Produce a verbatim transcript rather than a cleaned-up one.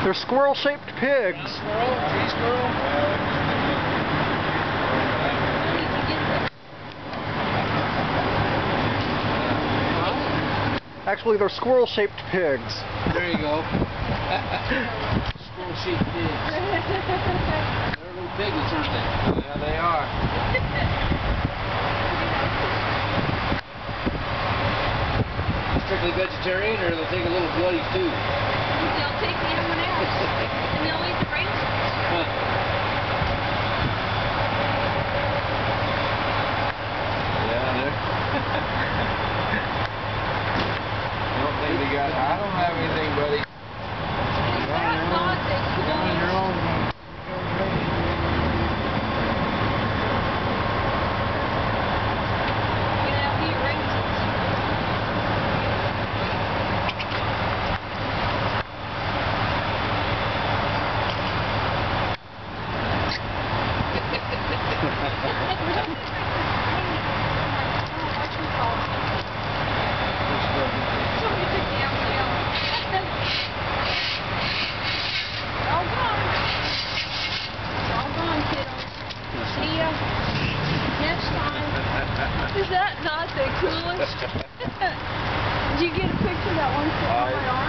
They're squirrel-shaped pigs. Squirrel? Tree squirrel? Actually, they're squirrel-shaped pigs. There you go. Squirrel-shaped pigs. They're little piglets, aren't they? Yeah, they are. Strictly vegetarian, or they'll take a little bloody too? They'll take the M and M's, and they'll eat the raisins. Huh. Yeah, they're... I don't think they got... I don't have anything, buddy. That's not they could You're on your own, man. You can have the raisins. Is that not the coolest? Did you get a picture of that one sitting on my arm?